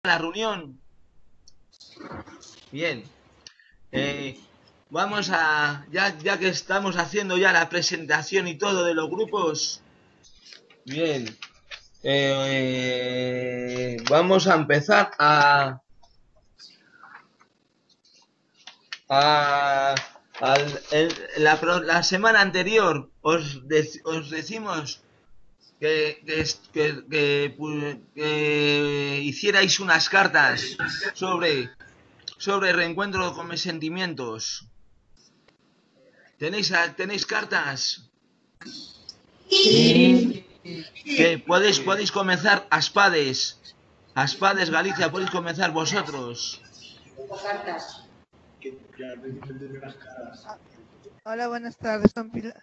la reunión. Bien. Vamos a... Ya que estamos haciendo ya la presentación y todo de los grupos. Bien. Vamos a empezar la semana anterior os decimos que hicierais unas cartas sobre reencuentro con mis sentimientos. ¿Tenéis cartas? Sí. Que podéis comenzar Aspades Galicia, podéis comenzar vosotros. Hola, buenas tardes, son Pilar.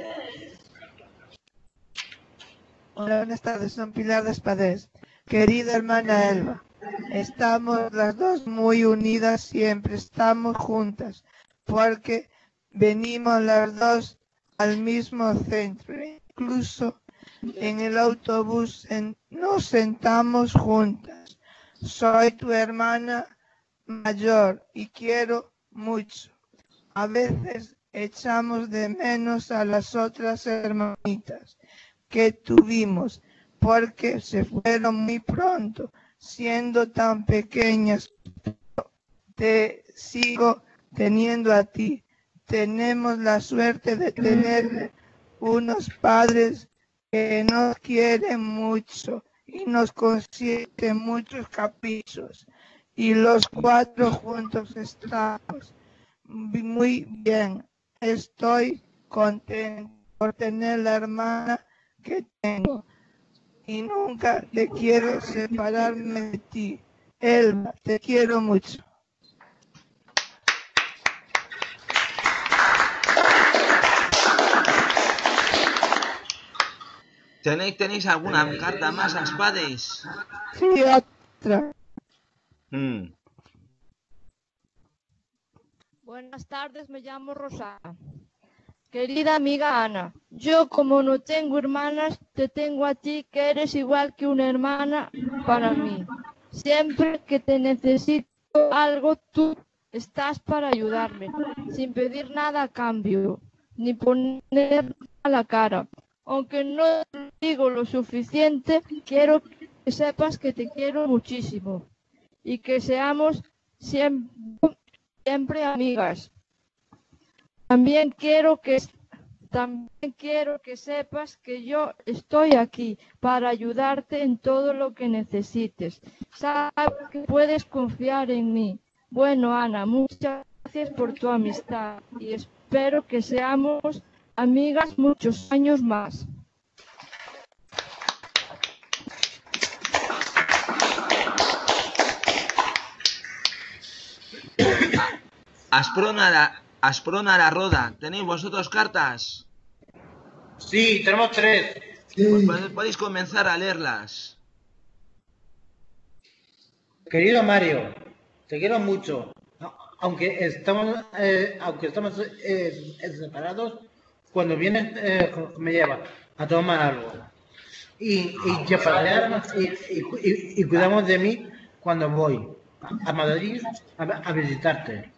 Hola, buenas tardes, son Pilar de Espadés. Querida hermana Elba, estamos las dos muy unidas siempre, estamos juntas, porque venimos las dos al mismo centro. Incluso en el autobús nos sentamos juntas. Soy tu hermana mayor y quiero mucho. A veces echamos de menos a las otras hermanitas que tuvimos porque se fueron muy pronto, siendo tan pequeñas. Te sigo teniendo a ti. Tenemos la suerte de tener unos padres que nos quieren mucho y nos consienten muchos caprichos. Y los cuatro juntos estamos muy bien. Estoy contento por tener la hermana que tengo y nunca te quiero separarme de ti. Elba, te quiero mucho. ¿Tenéis alguna carta más, Aspades? Sí, otra. Buenas tardes, me llamo Rosana. Querida amiga Ana, yo como no tengo hermanas, te tengo a ti, que eres igual que una hermana para mí. Siempre que te necesito algo, tú estás para ayudarme, sin pedir nada a cambio, ni poner a la cara. Aunque no te digo lo suficiente, quiero que sepas que te quiero muchísimo y que seamos siempre amigas. También quiero que sepas que yo estoy aquí para ayudarte en todo lo que necesites. Sabes que puedes confiar en mí. Bueno, Ana, muchas gracias por tu amistad y espero que seamos amigas muchos años más. Asprona la Roda, ¿tenéis vosotros cartas? Sí, tenemos 3. Pues podéis comenzar a leerlas. Querido Mario, te quiero mucho. Aunque estamos separados, cuando vienes me llevas a tomar algo. Y cuidamos de mí cuando voy a Madrid a visitarte.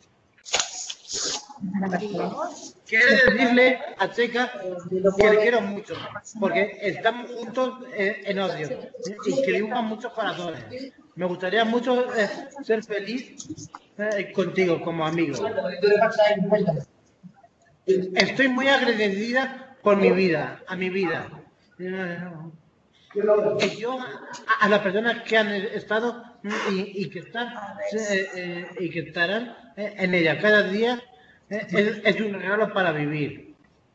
Quiero decirle a Checa que le quiero mucho, porque estamos juntos en odio y que dibujan muchos corazones. Me gustaría mucho ser feliz contigo como amigo. Estoy muy agradecida por mi vida, a mi vida. Y yo a las personas que han estado y que están y que estarán en ella cada día. Es un regalo para vivir.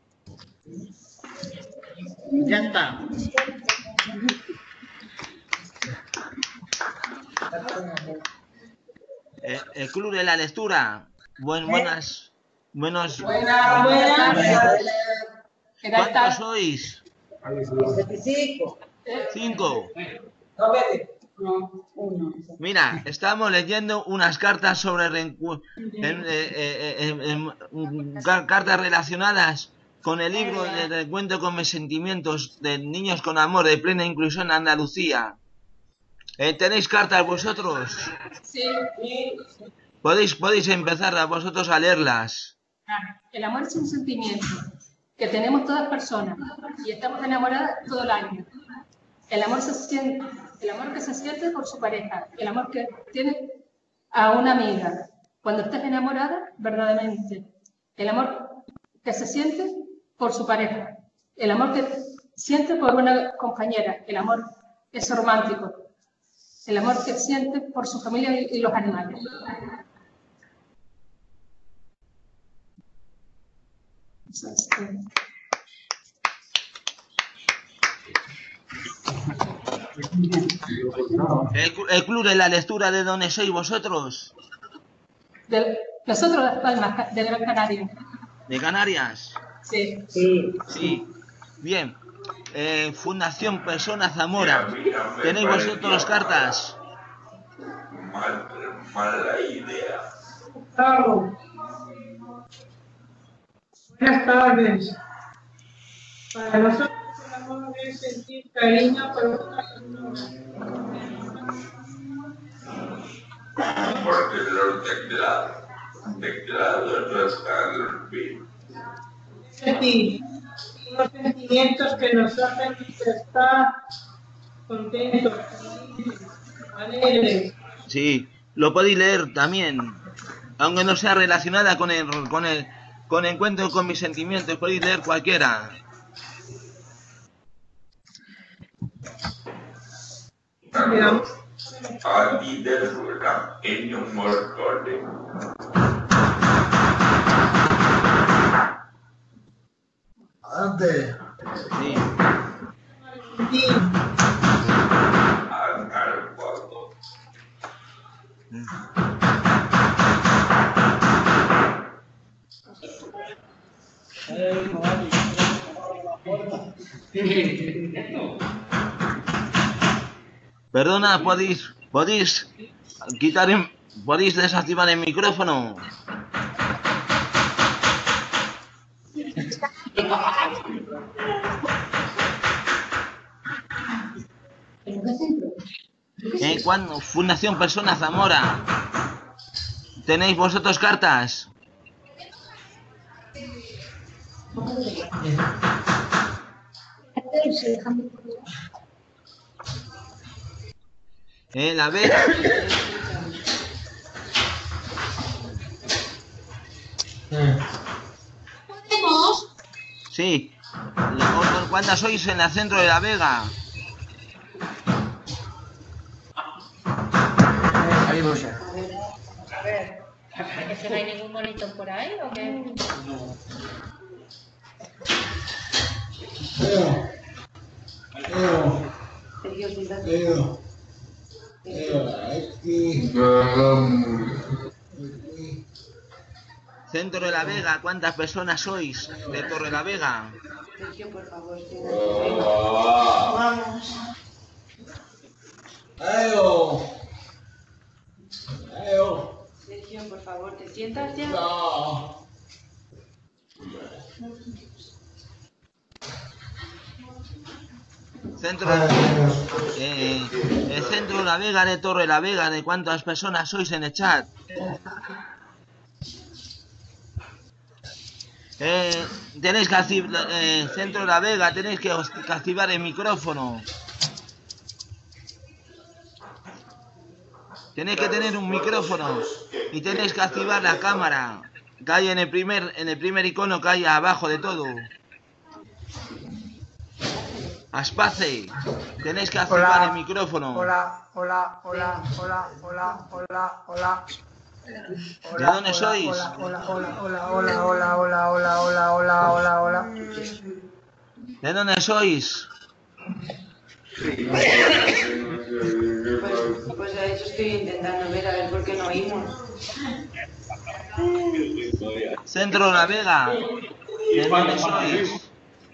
Ya está. El Club de la Lectura. Buenas. Buenas. ¿Cuántos sois? 5. Mira, estamos leyendo unas cartas sobre cartas relacionadas con el libro de Reencuentro con mis sentimientos de Niños con Amor de Plena Inclusión Andalucía. ¿Tenéis cartas vosotros? Sí. Podéis empezar a vosotros a leerlas. El amor es un sentimiento que tenemos todas personas y estamos enamoradas todo el año. El amor que se siente por su pareja, el amor que tiene a una amiga. Cuando estás enamorada, verdaderamente. El amor que se siente por su pareja, el amor que siente por una compañera, el amor es romántico, el amor que siente por su familia y los animales. El club de la lectura, ¿de dónde sois vosotros? Nosotros, Las Palmas, de Gran Canaria. ¿De Canarias? Sí. Sí. Bien. Fundación Persona Zamora. ¿Tenéis vosotros cartas? Mala idea. Buenas tardes. Para nosotros el amor es sentir cariño por otra persona. Porque los teclados no están bien. Sentir unos sentimientos que nos hacen estar contentos, alegres. Sí, lo podéis leer también. Aunque no sea relacionada con encuentro con mis sentimientos, podéis leer cualquiera. A ti te suena en un mortole. Adelante. Sí. Sí. Al cuarto. Perdona, podéis quitar, podéis desactivar el micrófono. ¿Cuándo? Fundación Persona Zamora. ¿Tenéis vosotros cartas? La Vega. ¿Podemos? Sí. ¿Cuántas sois en el centro de La Vega? Salimos ya. A ver, ¿es que no hay ningún monitor por ahí o qué? Centro de La Vega, ¿cuántas personas sois de Torre la Vega? Sergio, por favor, Vamos. Sergio, por favor, ¿te sientas ya? No. Centro el centro de La Vega, de Torre la Vega, ¿de cuántas personas sois en el chat? Tenéis que activar, centro de La Vega, tenéis que activar el micrófono. Tenéis que tener un micrófono y tenéis que activar la cámara que hay en el primer icono que hay abajo de todo. Aspace, tenéis que activar el micrófono. Hola. ¿De dónde sois? Hola. ¿De dónde sois? Pues a eso estoy intentando ver, a ver por qué no oímos. Centro de La Vega. ¿De dónde sois?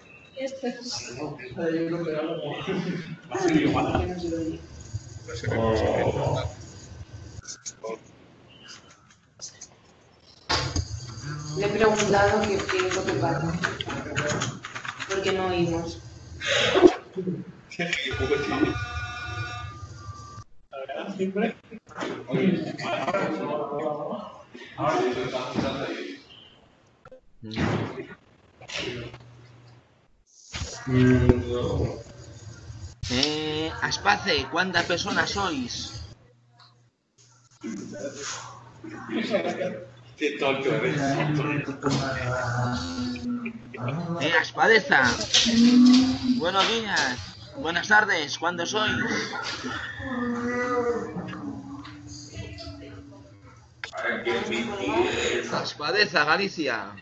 Le he preguntado qué es lo que pasa. ¿Por qué no oímos? Aspace, ¿cuántas personas sois? Aspadeza. Buenos días. Buenas tardes. ¿Cuándo sois? Aspadeza, Galicia.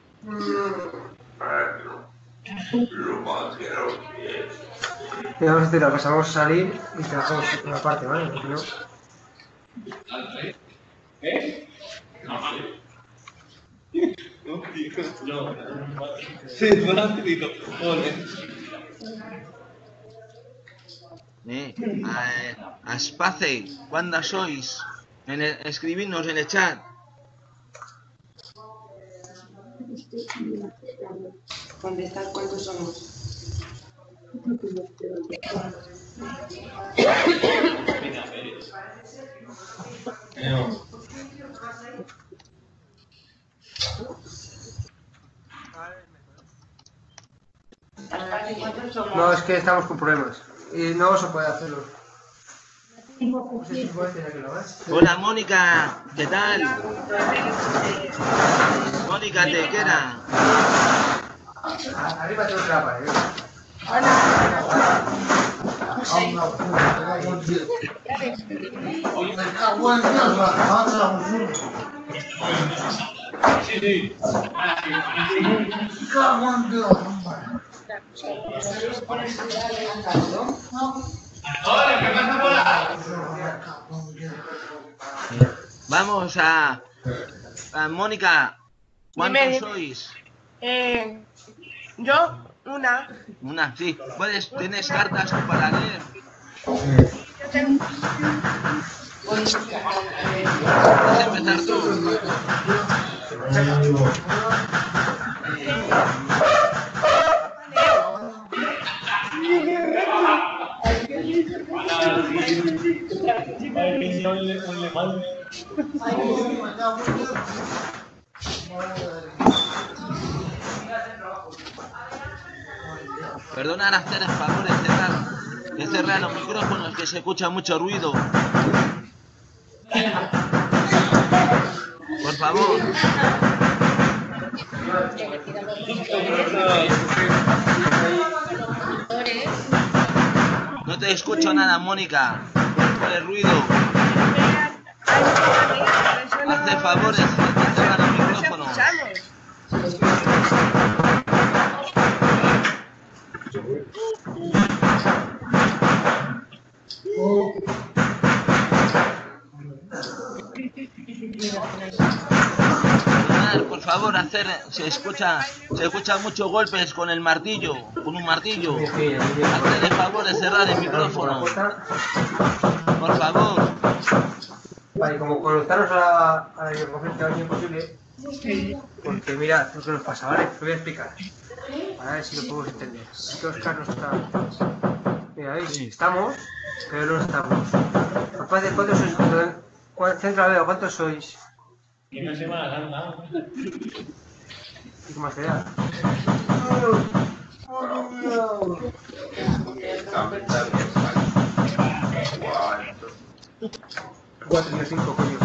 Vamos a hacer una cosa, vamos a salir y trabajamos una parte, ¿vale? Porque no... Aspace, ¿cuándo sois? Escribidnos en el chat. Contestar cuántos somos. No, es que estamos con problemas y no se puede hacerlo. No sé si puedes tener que lo hagas. Hola Mónica, ¿qué tal? Mónica Tequera. Arriba tengo otra pared. Vamos a Mónica, ¿cuántos sois? Yo, una. Una, sí. ¿Tienes cartas para leer? Yo tengo. ¿Puedes empezar tú? Perdonad, hacer el favor de cerrar los micrófonos, que se escucha mucho ruido. Por favor. No te escucho nada, Mónica. Por el ruido. Haz el favor de cerrar los micrófonos. Por favor, se escucha muchos golpes con el martillo, con un martillo. Haced el favor de cerrar el micrófono. Por favor. Vale, como conectarnos a la videoconferencia es imposible, porque mirad lo que nos pasa, ¿vale? Lo voy a explicar, para ver si lo podemos entender. Aquí Oscar no está. Mira, ¿veis? Estamos, pero no estamos. Capaz de cuántos sois. Central Veo, ¿cuántos sois? Y una Semana Santa. ¿Y qué más te da? 4 y 5, coño.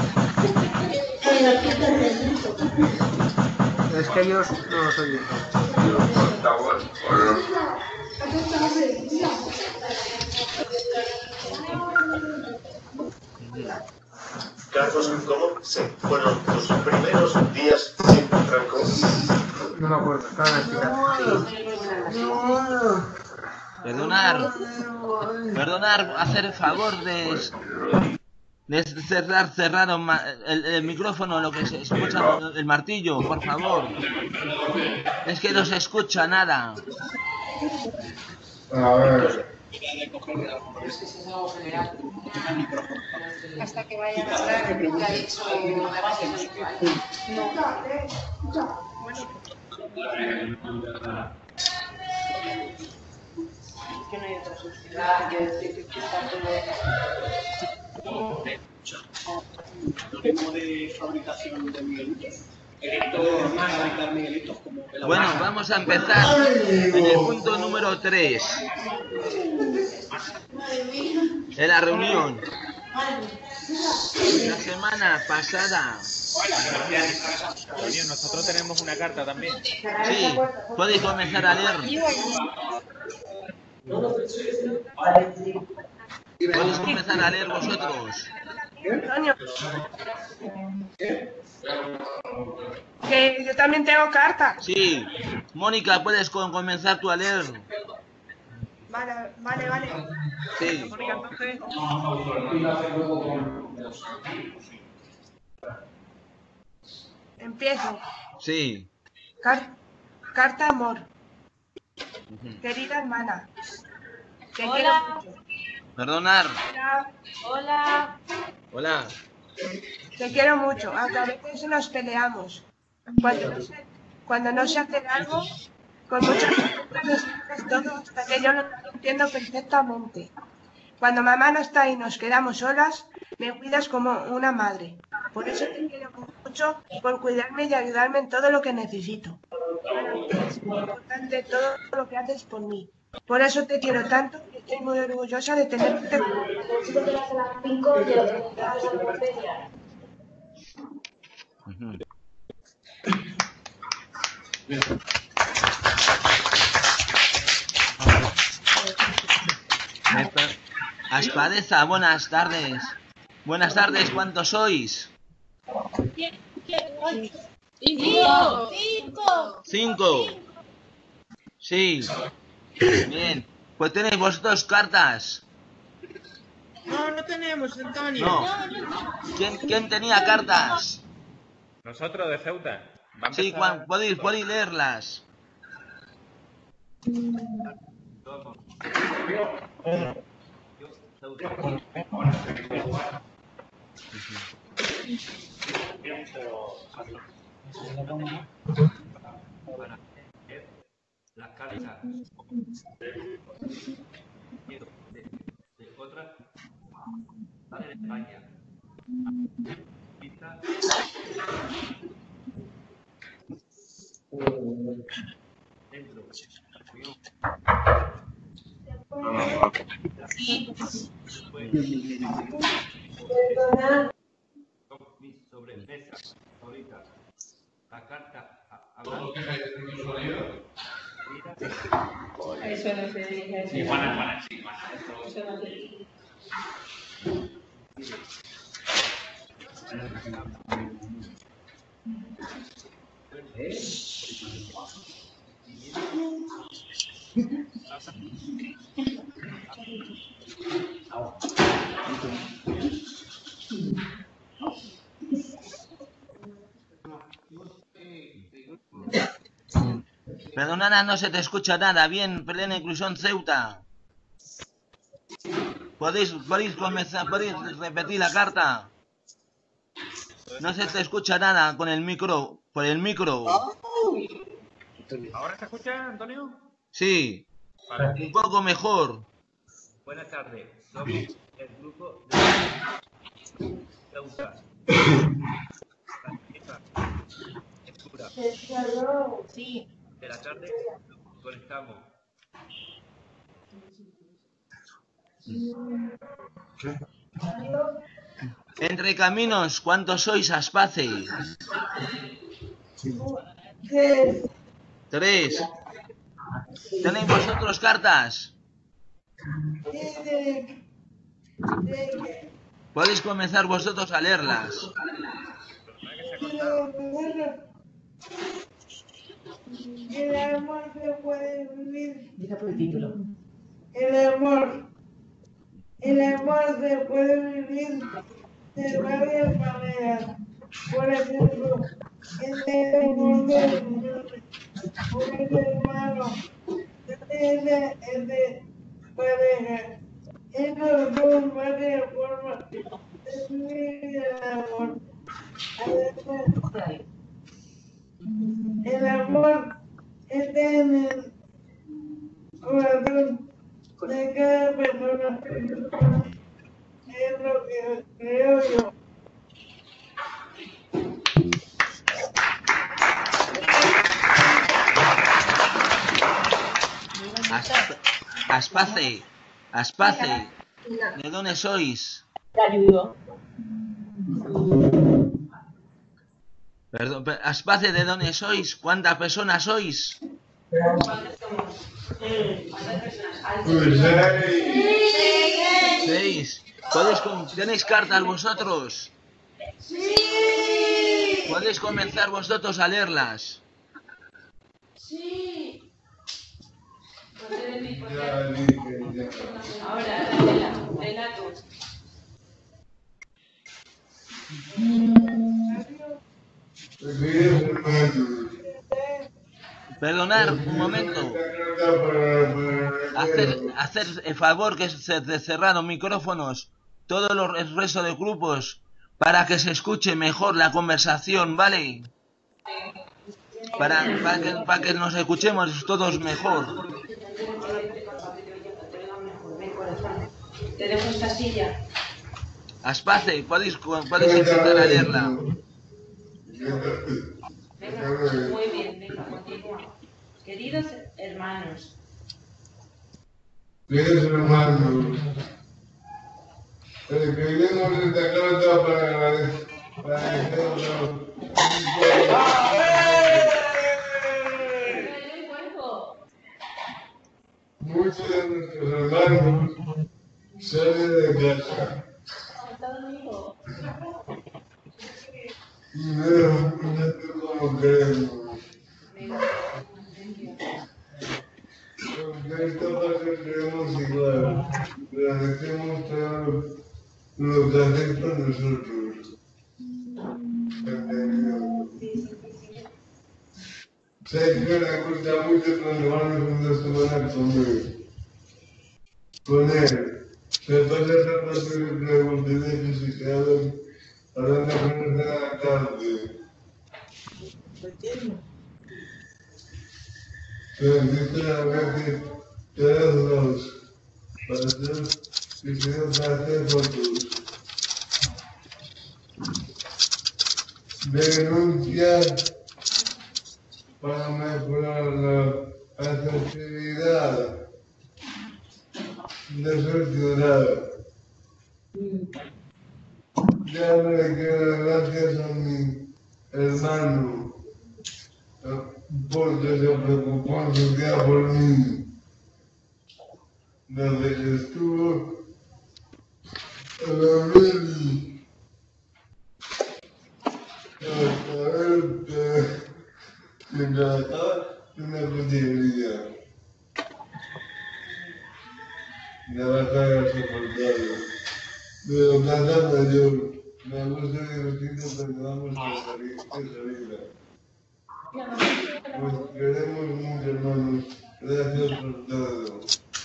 Es que ellos no los oyen. Carlos, ¿cómo se fueron tus primeros días sin Franco? No me acuerdo, estaba en Perdonar, hacer el favor de cerrar el micrófono, lo que se escucha el martillo, por favor. Es que no se escucha nada. A ver. Hasta que vayan a hablar, que ha dicho no. Que no hay otra solución. Que decir que está todo. algoritmo de fabricación de miguelitos. Fabricar miguelitos como el Bueno, vamos a empezar en el punto número 3. En la reunión. La semana pasada. Nosotros tenemos una carta también. Sí, podéis comenzar a leer. Podéis comenzar a leer vosotros. Antonio. Que yo también tengo carta. Sí, Mónica, puedes comenzar tú a leer. Vale. Sí. Mónica, coge. Empiezo. Sí. Carta amor. Querida hermana. Te quiero mucho. Perdonar. Hola. Hola. Te quiero mucho. Aunque a veces nos peleamos. Cuando no se hace algo, con muchas preguntas todo hasta que yo lo entiendo perfectamente. Cuando mamá no está y nos quedamos solas, me cuidas como una madre. Por eso te quiero mucho, por cuidarme y ayudarme en todo lo que necesito. Es muy importante todo lo que haces por mí. Por eso te quiero tanto y estoy muy orgullosa de tenerte. Aspadeza, buenas tardes. Buenas tardes, ¿cuántos sois? 5. Sí. Bien. Pues tenéis vosotros cartas. No tenemos, Antonio. No. ¿Quién tenía cartas? Nosotros de Ceuta. Sí, podéis leerlas. Las cartas de otras salen en España. Dentro. Mis sobremesas ahorita. La carta hablando. Eso no se dice. Sí, Juana, sí, Eso no se dice. Perdona, no se te escucha nada. Bien, plena inclusión Ceuta. Podéis repetir la carta. No se te escucha nada con el micro, por el micro. ¿Ahora se escucha, Antonio? Sí. Vale. Un poco mejor. Buenas tardes. Somos el grupo de Ceuta. Sí. De la tarde conectamos. Entre caminos, ¿cuántos sois, Aspace? 3. ¿Tenéis vosotros cartas? Podéis comenzar vosotros a leerlas. El amor se puede vivir. Dice por el título. El amor se puede vivir de varias maneras. Por ejemplo, en el amor de hermano, en de pareja. Esas son varias formas de vivir el amor. Además, el amor está en el corazón de cada persona. Es lo que creo yo. Aspace, Aspace, ¿de dónde sois? Perdón, Aspace, ¿de dónde sois? ¿Cuántas personas sois? 6. ¿Tenéis cartas vosotros? Sí. ¿Podéis comenzar vosotros a leerlas? Sí. Ahora, léela tú. Perdonad un momento. Hacer el favor que se cerraron micrófonos, todos el resto de grupos, para que se escuche mejor la conversación, ¿vale? Para que nos escuchemos todos mejor. Tenemos esta silla. Aspace, podéis intentar a leerla. Venga, muy bien, venga, continúa. Queridos hermanos. Queridos hermanos, escribimos esta carta para agradecer muchos de nuestros hermanos salen de casa. Y no como queremos. Porque esta parte creemos igual. Agradecemos todo lo que hacéis por nosotros. Sé que le gusta mucho cuando vamos una semana a comer. Con él. Se pasa esa parte de preguntas que se quedan hablando con él de la tarde. Bendita gracias todos para hacer que se nos hace fotos. Denuncias para mejorar la accesibilidad de su ciudad. Ya le quiero gracias a mi hermano porque se preocupó en su día por mí. Desde que estuvo en la Biblia, hasta ver que se trataba de una cotidianidad. La batalla soportable. Pero cada mayor, me gusta divertirnos cuando vamos a salir. Pues queremos mucho, hermanos. Gracias por todo.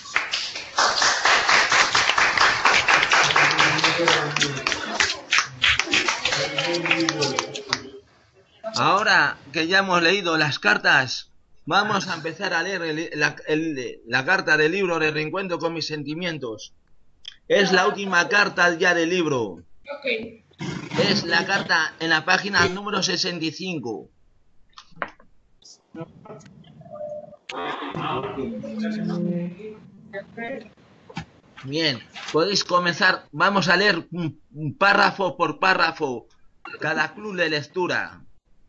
Ahora que ya hemos leído las cartas, vamos a empezar a leer la carta del libro de Reencuentro con mis sentimientos. Es la última carta ya del libro. Ok. Es la carta en la página número 65. Bien, podéis comenzar. Vamos a leer párrafo por párrafo cada club de lectura.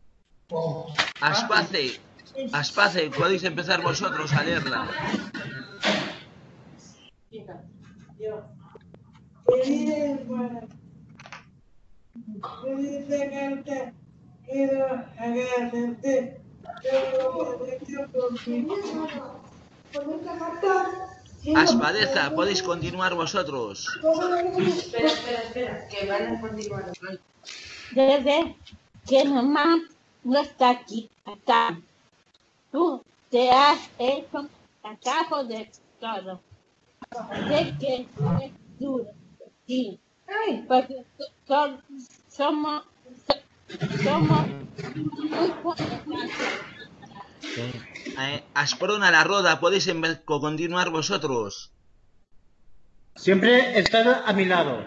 Aspace, podéis empezar vosotros a leerla. Querida hermana, con esta carta quiero agradecerte todo lo que has hecho por mí. Con esta carta... Aspadeza, podéis continuar vosotros. Espera, que van a continuar. Desde que mamá no está aquí, acá. Tú te has hecho cargo de todo. Sé que es duro, sí, porque somos muy fuertes. Asprona la Roda, podéis continuar vosotros. Siempre estás a mi lado.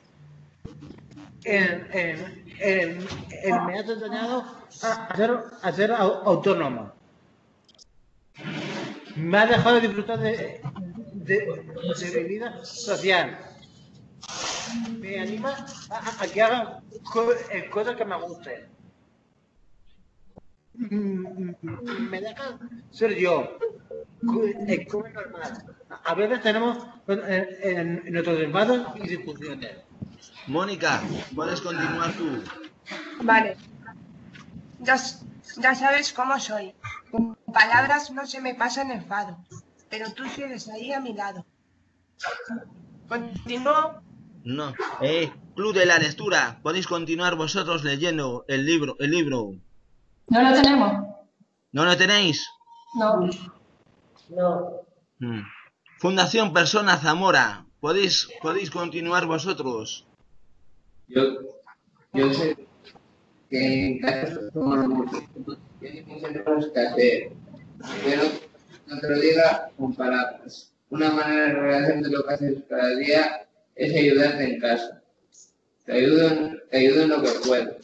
Me has enseñado a ser autónoma. Me has dejado disfrutar de mi vida social. Me anima a que haga cosas que me gusten. Me deja ser yo. Come normal. A veces tenemos en nuestros enfados y discusiones. Mónica, puedes continuar tú. Vale. Ya sabes cómo soy. Con palabras no se me pasa en enfado, pero tú sigues ahí a mi lado. Continúo. No. Club de la lectura. Podéis continuar vosotros leyendo el libro. No lo tenemos. ¿No lo tenéis? No. Fundación Persona Zamora. ¿Podéis continuar vosotros? Yo sé que en casa somos muchos. Tenemos que hacer. Pero no te lo diga con palabras. Una manera de relación de lo que haces cada día es ayudarte en casa. Te ayudo en lo que puedo.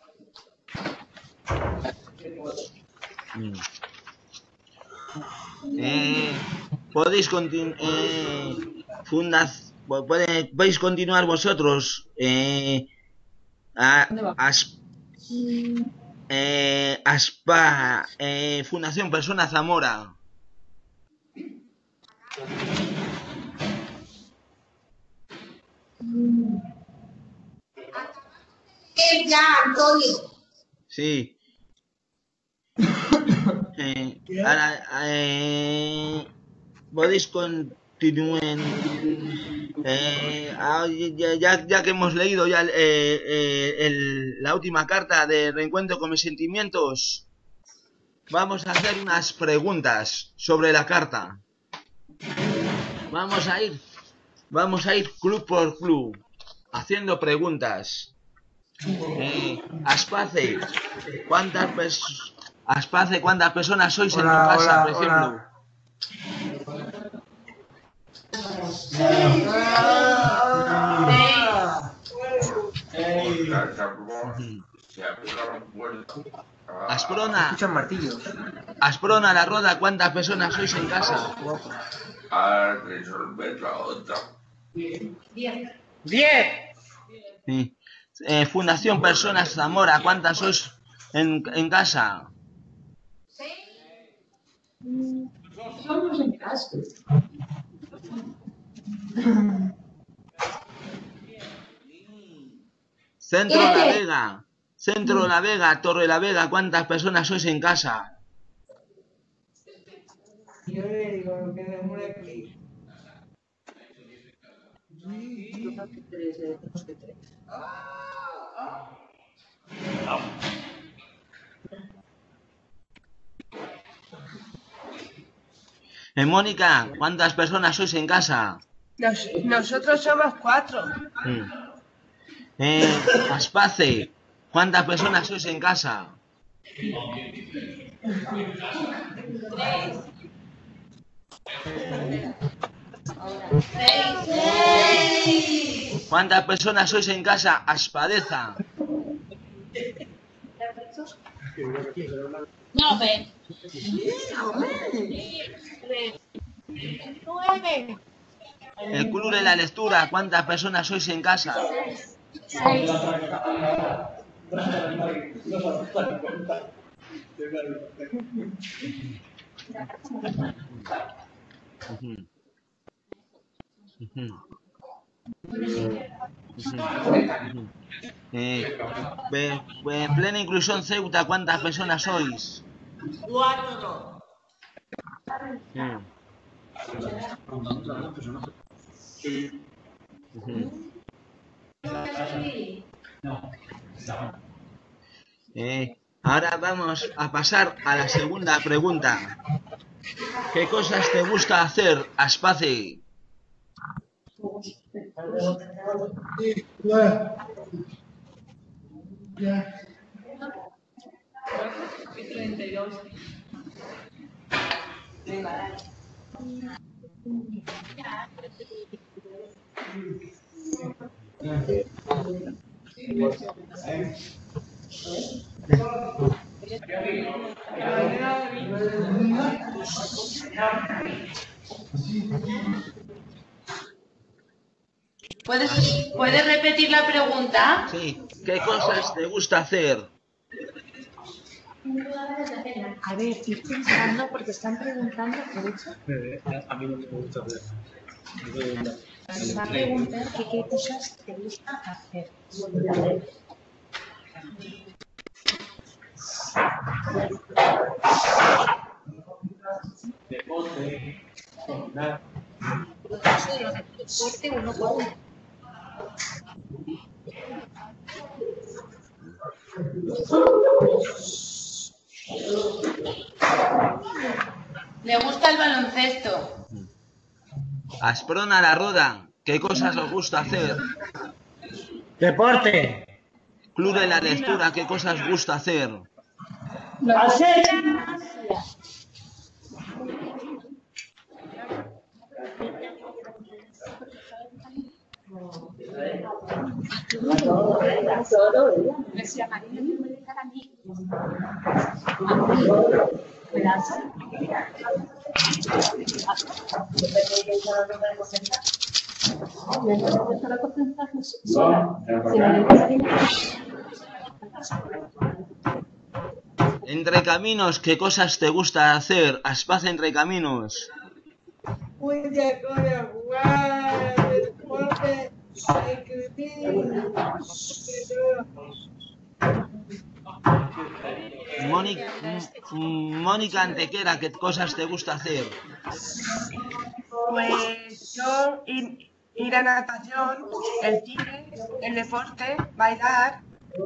Podéis continuar vosotros. Fundación Persona Zamora. Ya, Antonio. Sí. Podéis continuar. Ya que hemos leído ya la última carta de Reencuentro con mis sentimientos, vamos a hacer unas preguntas sobre la carta. Vamos a ir club por club haciendo preguntas. Aspace, ¿cuántas personas sois en tu casa, por ejemplo? Asprona. Escuchan martillos. Asprona, la Roda, ¿cuántas personas sois en casa? A resolver la otra. 10. Sí. Fundación Personas Zamora, ¿cuántas sois en casa? Somos en casa. Centro La Vega, Torre La Vega, ¿cuántas personas sois en casa? Yo le digo lo que demora aquí. Mónica, ¿cuántas personas sois en casa? Nosotros somos 4. Aspace, ¿cuántas personas sois en casa? 6. ¿Cuántas personas sois en casa? Aspadeza. 9. 9. El club de la lectura, ¿cuántas personas sois en casa? 6. Plena Inclusión Ceuta, ¿cuántas personas sois? 4. Ahora vamos a pasar a la segunda pregunta. ¿Qué cosas te gusta hacer, Aspace? Ya. 32. ¿Puedes repetir la pregunta? Sí. ¿Qué cosas te gusta hacer? A ver, estoy pensando porque están preguntando, ¿qué he dicho? A mí no me gusta ver. Va a preguntar que qué cosas te gusta hacer. Deporte, nada. Deporte uno por uno. Le gusta el baloncesto. Asprona la Roda. ¿Qué cosas os gusta hacer? Deporte. Club de la Lectura. ¿Qué cosas os gusta hacer? Entre caminos, ¿qué cosas te gusta hacer? Aspaz entre caminos. Muchas cosas, jugar, deporte, escribir, Mónica Antequera, ¿qué cosas te gusta hacer? Pues yo ir a natación, el cine, el deporte, bailar.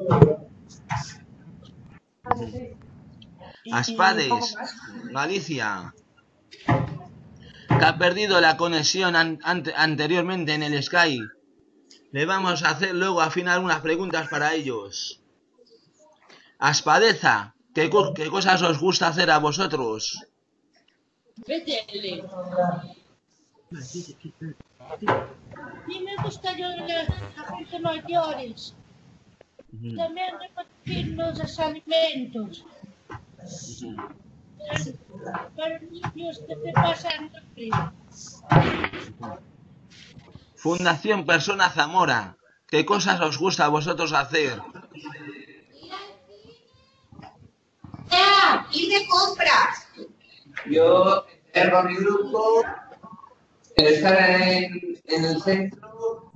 Aspades, Galicia, que ha perdido la conexión anteriormente en el Skype. Le vamos a hacer luego al final unas preguntas para ellos. Aspadeza, ¿qué cosas os gusta hacer a vosotros? Vete, y me gusta ayudar a gente mayores. También repartir los alimentos. Para niños que te pasan hambre. Fundación Persona Zamora, ¿qué cosas os gusta a vosotros hacer? Ir de compras. Yo tengo mi grupo, estar en el centro.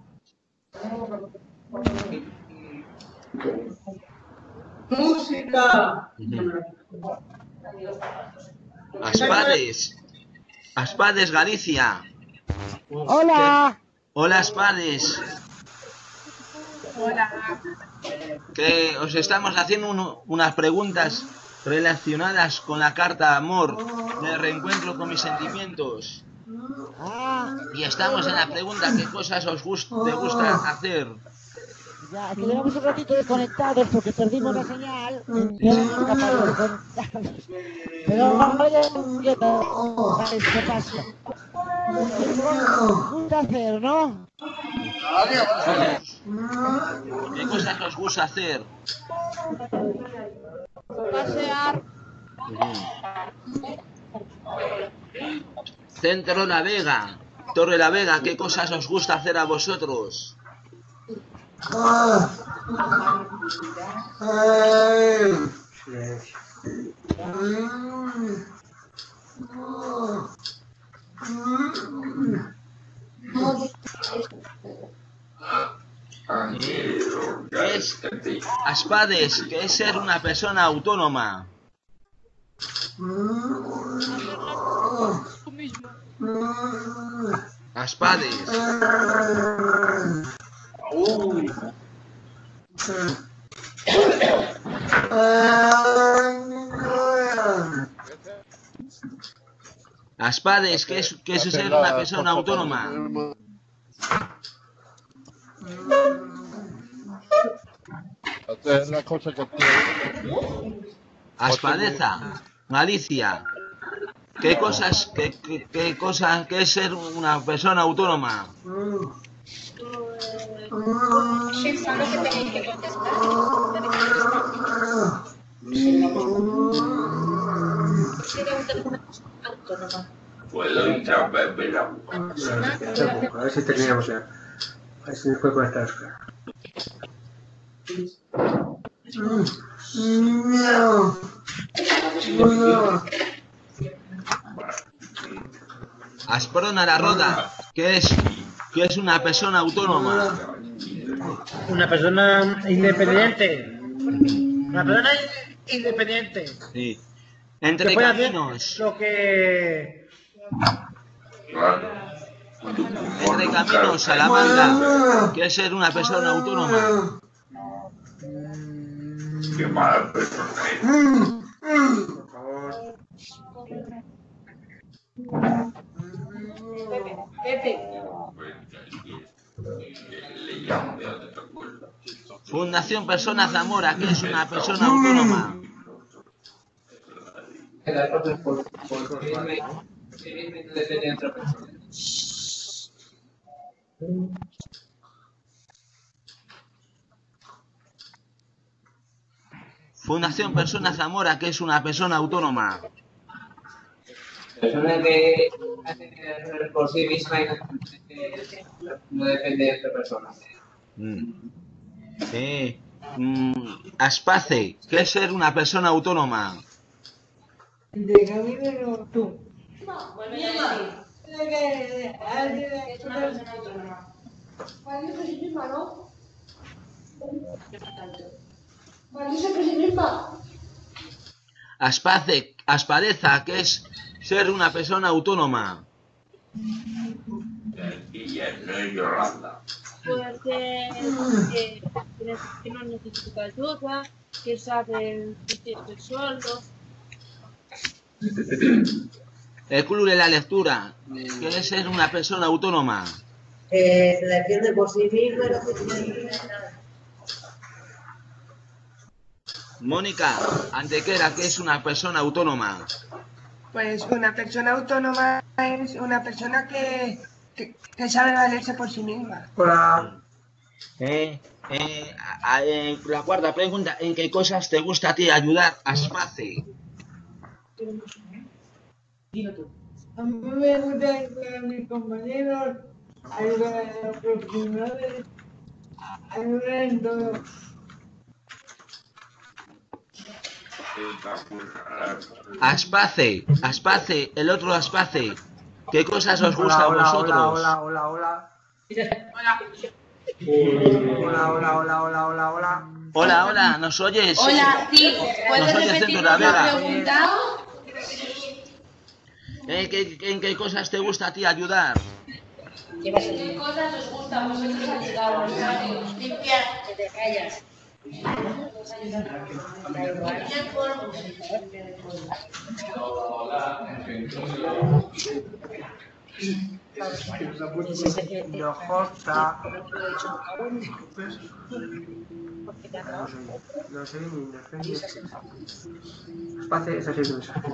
música. Aspades, Galicia. Hola. Hola, Aspades. Hola. Que os estamos haciendo unas preguntas relacionadas con la carta amor de reencuentro con mis sentimientos. Y estamos en la pregunta, ¿qué cosas te gusta hacer? Ya, es que llevamos un ratito desconectados porque perdimos la señal y ahora no es capaz de conectarnos. Pero vaya, ¿qué pasa? Gusta hacer, ¿no? ¿Qué cosas os gusta hacer? Pasear. Centro La Vega, Torre La Vega, ¿qué cosas os gusta hacer a vosotros? Aspades, ¿qué es ser una persona autónoma? Aspades. Aspades, ¿qué es ser una persona autónoma? Hacer la cosa que tiene. Aspadeza, Galicia, ¿qué es ser una persona autónoma? Pensando que tenéis que contestar. Puedo interrumpir. A ver si terminamos ya. A ver si me puede conectar Oscar. Asprona la Roda, que es una persona autónoma. Una persona independiente. Una persona independiente. Sí. Que Entre puede hacer caminos. lo que... Entre caminos, Salamanca, que es ser una persona autónoma. Qué mala persona. Por favor. Fundación Persona Zamora, que es una persona autónoma. Las cosas por irme no depende de otra persona. Fundación Persona Zamora, que es una persona autónoma. Persona que hace por sí misma y no depende de otra persona. Aspace, que es ser una persona autónoma. De camino no tú. Vuelve a decir. Es una persona autónoma. Valió por sí misma, ¿no? Valió por sí misma. Aspareza, que es ser una persona autónoma. Guillermo y Yolanda. Puede ser que no necesita ayuda, que sabe vestirse solo. El club de la lectura, que es ser una persona autónoma. Se defiende por sí misma y no se tiene nada. Mónica Antequera, que es una persona autónoma. Pues una persona autónoma es una persona que sabe valerse por sí misma. Hola. La cuarta pregunta, ¿en qué cosas te gusta a ti ayudar? Aspace. A mí me gusta ayudar a mis compañeros, ayudar a los profesionales, ayudar en todo. Aspace, el otro Aspace. ¿Qué cosas os gusta a vosotros? Hola. Hola, ¿nos oyes? Hola, sí. ¿Puedes repetir la pregunta? ¿En qué cosas te gusta a ti ayudar? ¿Qué cosas os gusta a vosotros ayudar? Limpiar, que te callas. No sé ni Espacio, eso sí que me sale.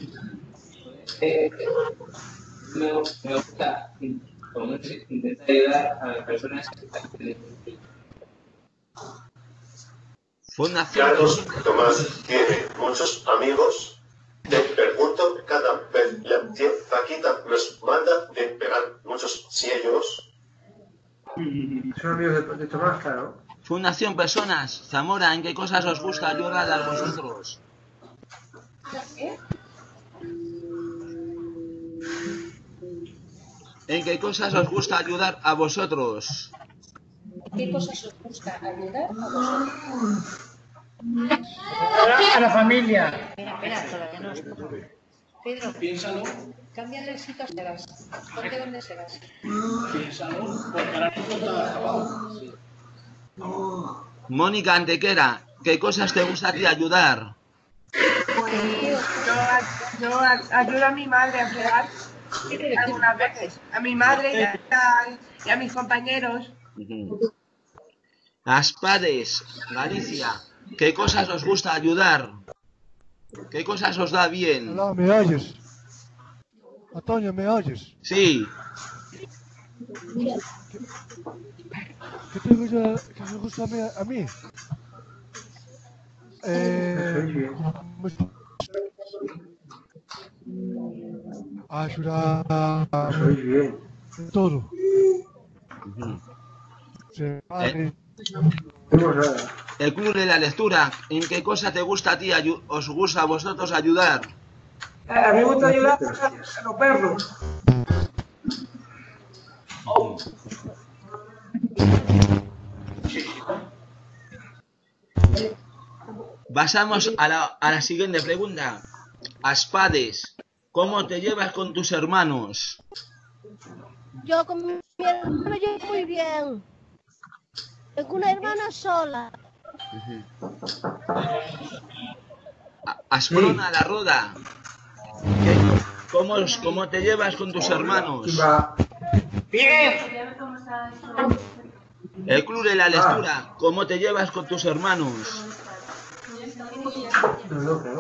Me gusta intentar ayudar a personas que están en Fundación. Carlos Tomás tiene muchos amigos. Te pregunto, cada vez la tía Paquita nos manda de pegar muchos sellos. Son amigos de Tomás, claro. Fundación Personas, Zamora, ¿en qué cosas os gusta ayudar a vosotros? ¿En qué cosas os gusta ayudar a vosotros? ¿Qué cosas os gusta ayudar a vosotros? A la familia. Espera, todavía no. Pedro, Piénsalo. cámbiale el sitio a Sebas. Ponte donde Sebas. Piénsalo, porque ahora mismo está acabado. Sí. Mónica Antequera, ¿qué cosas te gusta a ti ayudar? Pues yo ayudo a mi madre a fregar algunas veces. A mi madre y a mis compañeros. Aspades, Galicia, ¿qué cosas os gusta ayudar? ¿Qué cosas os da bien? Hola, ¿me oyes? Antonio, ¿me oyes? Sí. ¿Qué te gusta a mí? Ayudar. Soy bien. Todo. El club de la lectura. ¿En qué cosa te gusta a ti? ¿Os gusta a vosotros ayudar? A mí me gusta ayudar a los perros. Pasamos a la siguiente pregunta. Aspades, ¿cómo te llevas con tus hermanos? Yo con mi hermano me llevo muy bien. Tengo una hermana sola. Asprona la Roda. ¿Cómo te llevas con tus hermanos? Bien. El club de la lectura. ¿Cómo te llevas con tus hermanos? No creo.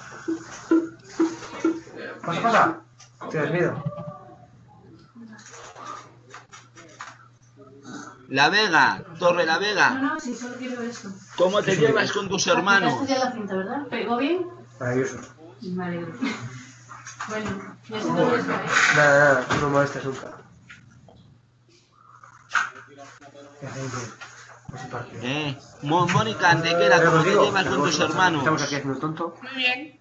Pasa. Tienes miedo. La Vega, Torre la Vega. No, sí, solo quiero eso. ¿Cómo te llevas con tus hermanos? Ya la cinta, ¿verdad? ¿Pegó bien? Maravilloso. Me alegro. Bueno, ya se todo eso, ¿eh? Nada, tú no molestas nunca. Mónica Antequera, ¿cómo te llevas con tus hermanos? Estamos aquí haciendo tonto. Muy bien.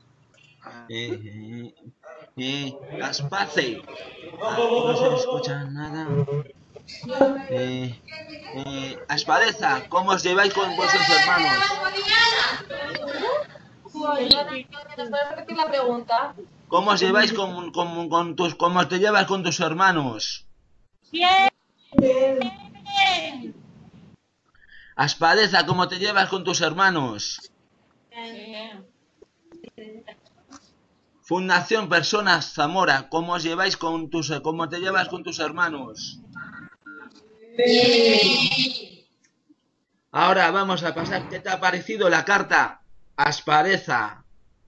Aspace. No se escucha nada. Aspadeza, ¿cómo os lleváis con vuestros hermanos? repetir la pregunta? ¿Cómo os lleváis cómo te llevas con tus hermanos? Bien. Aspadeza, ¿cómo te llevas con tus hermanos? Fundación Personas Zamora, ¿cómo te llevas con tus hermanos? Ahora vamos a pasar. ¿Qué te ha parecido la carta? Aspadeza.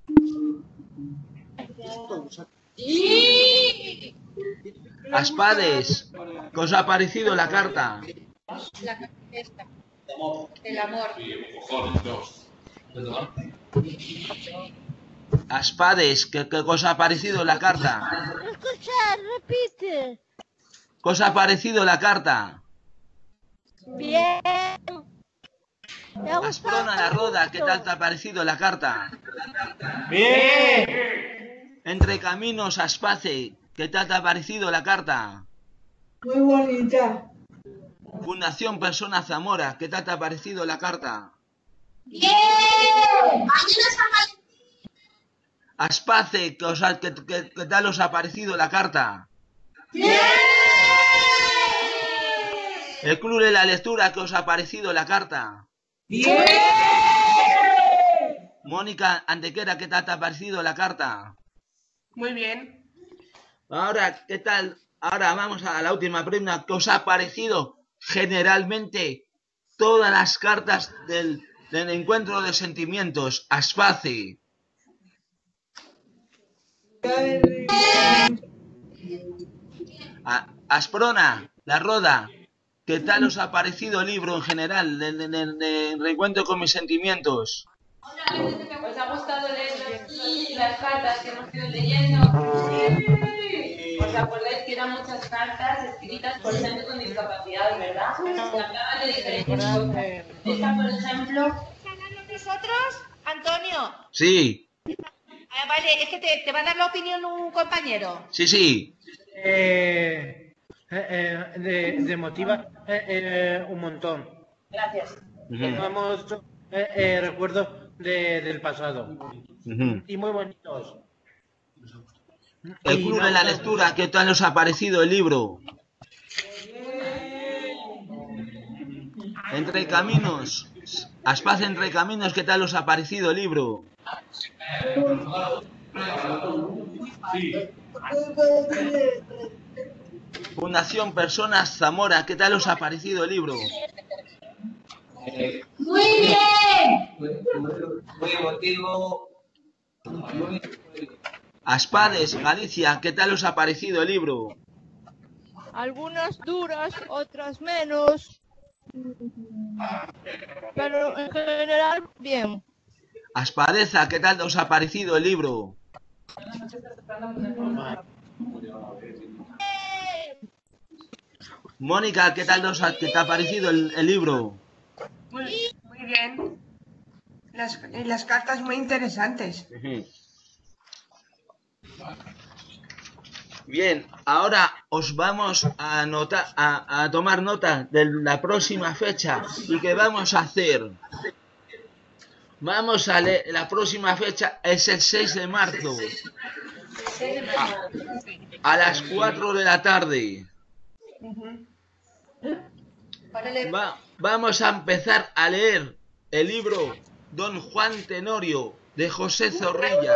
Aspades, ¿qué os ha parecido la carta? La esta. El amor. Aspades, ¿qué os ha parecido la carta? Escucha, repite. ¿Qué os ha parecido la carta? Bien. Asprona la Roda, ¿qué tal te ha parecido la carta? Bien. Entre Caminos Aspace, ¿qué tal te ha parecido la carta? Muy bonita. Fundación Persona Zamora, ¿qué tal te ha parecido la carta? Bien. Aspace, ¿qué tal os ha parecido la carta? Bien. El Club de la Lectura, ¿qué os ha parecido la carta? Bien. Mónica Antequera, ¿qué tal te ha parecido la carta? Muy bien. Ahora, ¿qué tal? Ahora vamos a la última pregunta. ¿Qué os ha parecido generalmente todas las cartas del encuentro de sentimientos? Aspace. Asprona, la Roda, ¿qué tal os ha parecido el libro en general del reencuentro con mis sentimientos? ¿Os ha gustado leer las cartas que hemos ido leyendo? ¿Os acordáis que eran muchas cartas escritas por gente con discapacidad, verdad? Que hablaban de diferentes cosas. Esta, por ejemplo... ¿Nosotros? Antonio. Sí, Vale, es que te va a dar la opinión un compañero. sí, sí. De motiva un montón. Gracias. Tenemos recuerdos del pasado. Y muy bonitos. El Club de la Lectura, ¿qué tal os ha parecido el libro? Entre Caminos, Aspace Entre Caminos, ¿qué tal os ha parecido el libro? Fundación Personas Zamora, ¿qué tal os ha parecido el libro? Muy bien. Muy emotivo. Aspades, Galicia, ¿qué tal os ha parecido el libro? Algunas duras, otras menos. Pero en general, bien. Aspadeza, ¿qué tal os ha parecido el libro? Mónica, ¿qué tal qué te ha parecido el libro? Muy bien. Las cartas muy interesantes. Bien, ahora os vamos a tomar nota de la próxima fecha y qué vamos a hacer. Vamos a leer, la próxima fecha es el 6 de marzo. A las 4 de la tarde. Vamos a empezar a leer el libro Don Juan Tenorio de José Zorrilla.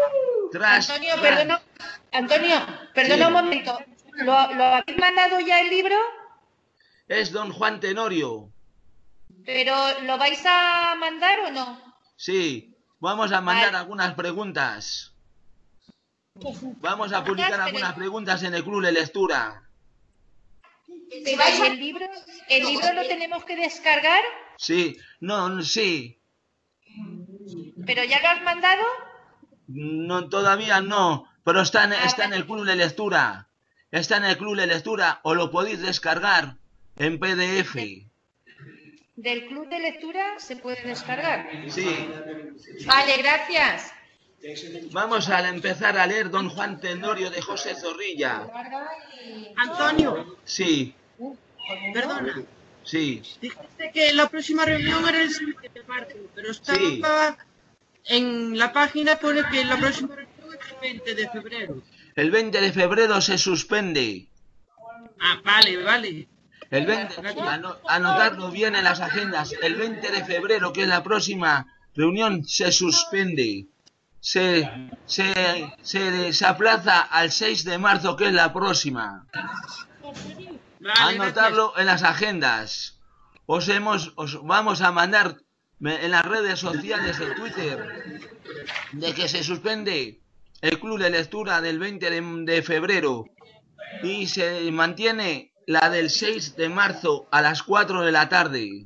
Antonio, perdona Sí. un momento. ¿Lo habéis mandado ya el libro? Es Don Juan Tenorio. ¿Pero lo vais a mandar o no? Sí, vamos a mandar algunas preguntas. Vamos a publicar algunas preguntas en el club de lectura. Pero ¿y el libro lo tenemos que descargar? Sí, sí. ¿Pero ya lo has mandado? No, todavía no, pero está en el club de lectura. Está en el club de lectura o lo podéis descargar en PDF. ¿Del club de lectura se puede descargar? Sí. Vale, gracias. Vamos a empezar a leer Don Juan Tenorio de José Zorrilla. Antonio, Sí, perdona. sí. Dijiste que la próxima reunión era el 7 de marzo, pero estaba en la página pone que la próxima reunión es el 20 de febrero. El 20 de febrero se suspende. Ah, vale. El 20, anotarlo bien en las agendas. El 20 de febrero, que es la próxima reunión, se suspende. Se aplaza al 6 de marzo, que es la próxima. Anotarlo en las agendas. Os vamos a mandar en las redes sociales de Twitter de que se suspende el club de lectura del 20 de febrero y se mantiene la del 6 de marzo a las 4 de la tarde.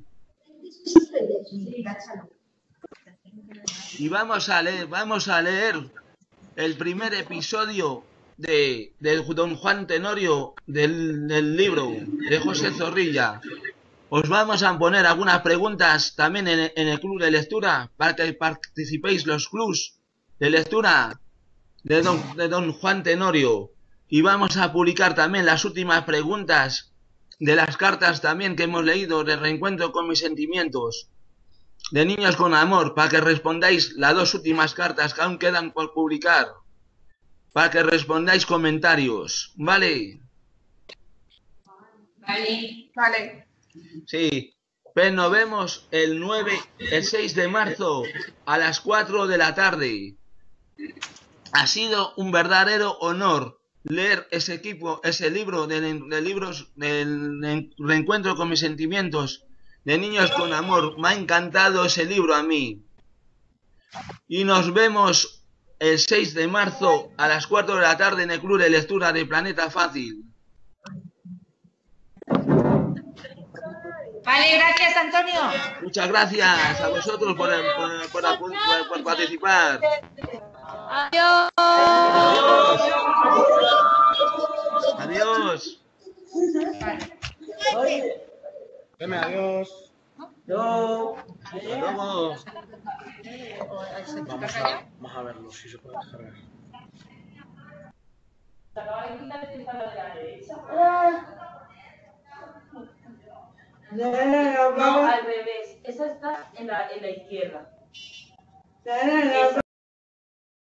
Y vamos a leer el primer episodio de Don Juan Tenorio del libro de José Zorrilla. Os vamos a poner algunas preguntas también en el club de lectura para que participéis los clubs de lectura de Don Juan Tenorio. Y vamos a publicar también las últimas preguntas de las cartas también que hemos leído de Reencuentro con mis sentimientos. De Niños con Amor, para que respondáis las dos últimas cartas que aún quedan por publicar. Para que respondáis comentarios, ¿vale? Vale. Sí. Pues nos vemos el 6 de marzo a las 4 de la tarde. Ha sido un verdadero honor leer ese libro del Reencuentro con mis sentimientos, de Niños con Amor. Me ha encantado ese libro a mí. Y nos vemos el 6 de marzo a las 4 de la tarde en el club de lectura de Planeta Fácil. Vale, gracias, Antonio. Muchas gracias a vosotros por participar. Adiós. Adiós. Deme adiós. No. Hasta luego. Vamos a verlo, si se puede descargar. No, al revés. Esa está en la izquierda.